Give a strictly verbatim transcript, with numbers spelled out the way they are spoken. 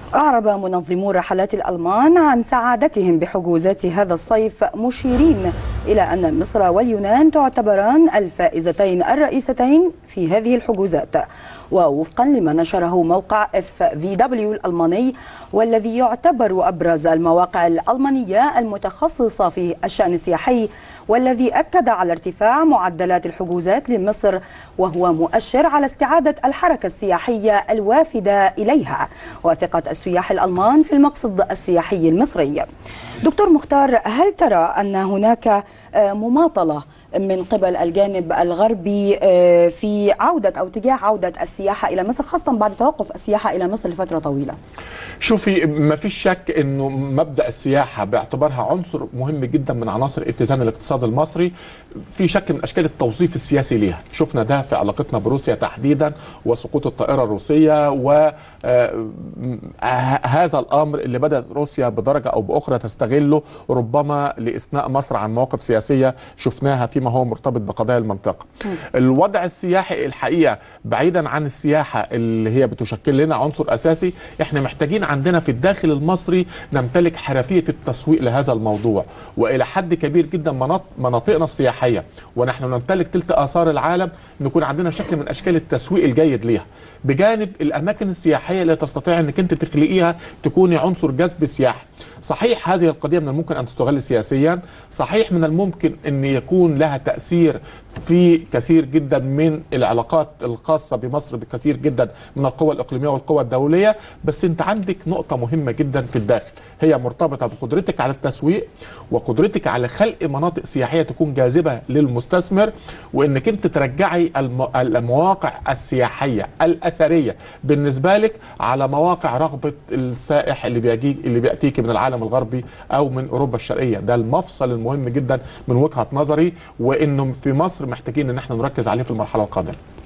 أعرب منظمو الرحلات الألمان عن سعادتهم بحجوزات هذا الصيف، مشيرين إلى أن مصر واليونان تعتبران الفائزتين الرئيستين في هذه الحجوزات. ووفقا لما نشره موقع اف في دبليو الألماني، والذي يعتبر أبرز المواقع الألمانية المتخصصة في الشأن السياحي، والذي أكد على ارتفاع معدلات الحجوزات لمصر، وهو مؤشر على استعادة الحركة السياحية الوافدة إليها وثقة السياح الألمان في المقصد السياحي المصري. دكتور مختار، هل ترى أن هناك مماطلة من قبل الجانب الغربي في عودة أو تجاه عودة السياحة إلى مصر، خاصة بعد توقف السياحة إلى مصر لفترة طويلة؟ شوفي، ما فيش شك انه مبدأ السياحة باعتبارها عنصر مهم جدا من عناصر اتزان الاقتصاد المصري، في شكل من اشكال التوظيف السياسي ليها. شفنا ده في علاقتنا بروسيا تحديدا وسقوط الطائرة الروسية، وهذا الامر اللي بدأت روسيا بدرجة او باخرى تستغله ربما لاثناء مصر عن مواقف سياسية شفناها فيما هو مرتبط بقضايا المنطقة. الوضع السياحي الحقيقة بعيدا عن السياحة اللي هي بتشكل لنا عنصر اساسي، احنا محتاجين عندنا في الداخل المصري نمتلك حرفية التسويق لهذا الموضوع، وإلى حد كبير جدا مناطقنا السياحية ونحن نمتلك تلت آثار العالم نكون عندنا شكل من أشكال التسويق الجيد ليها، بجانب الأماكن السياحية اللي تستطيع أنك أنت تخلقيها تكوني عنصر جذب سياحي. صحيح هذه القضية من الممكن أن تستغل سياسيا، صحيح من الممكن أن يكون لها تأثير في كثير جدا من العلاقات الخاصة بمصر بكثير جدا من القوى الإقليمية والقوى الدولية، بس أنت عندك نقطة مهمة جدا في الداخل هي مرتبطة بقدرتك على التسويق وقدرتك على خلق مناطق سياحية تكون جاذبة للمستثمر، وانك انت ترجعي المواقع السياحية الأثرية بالنسبة لك على مواقع رغبة السائح اللي بيجي اللي بيأتيك من العالم الغربي او من اوروبا الشرقية. ده المفصل المهم جدا من وجهة نظري، وانه في مصر محتاجين ان احنا نركز عليه في المرحلة القادمة.